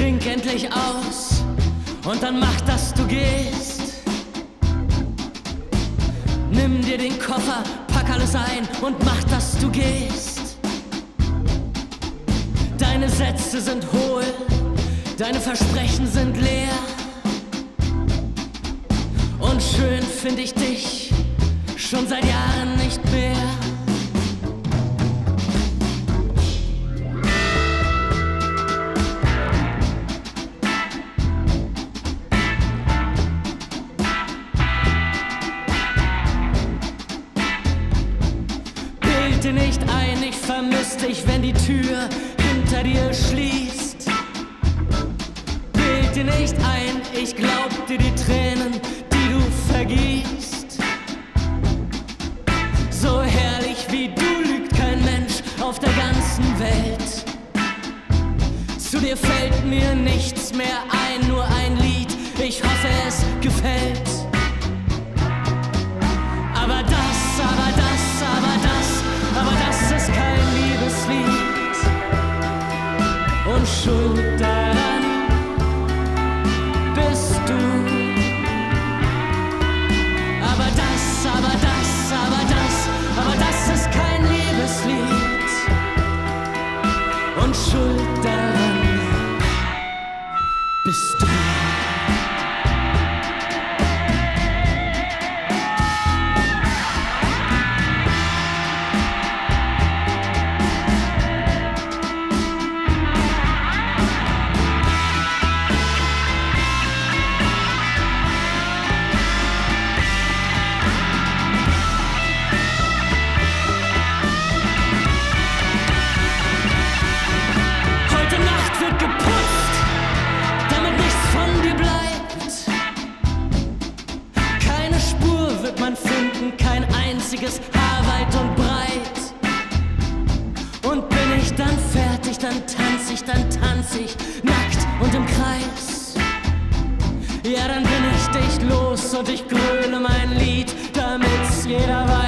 Trink endlich aus und dann mach, dass du gehst. Nimm dir den Koffer, pack alles ein und mach, dass du gehst. Deine Sätze sind hohl, deine Versprechen sind leer. Und schön find ich dich schon seit Jahren nicht mehr. Bild dir nicht ein, ich vermiss dich, wenn die Tür hinter dir schließt. Bild dir nicht ein, ich glaub dir die Tränen, die du vergießt. So herrlich wie du lügt kein Mensch auf der ganzen Welt. Zu dir fällt mir nichts mehr ein, nur ein Lied, ich hoffe es gefällt. Aber das ist kein Liebeslied. Und schuld daran bist du. Aber das ist kein Liebeslied. Und schuld daran bist du. Man finden kein einziges Haar weit und breit. Und bin ich dann fertig, dann tanz ich nackt und im Kreis. Ja, dann bin ich dich los und ich gröle mein Lied, damit's jeder weiß.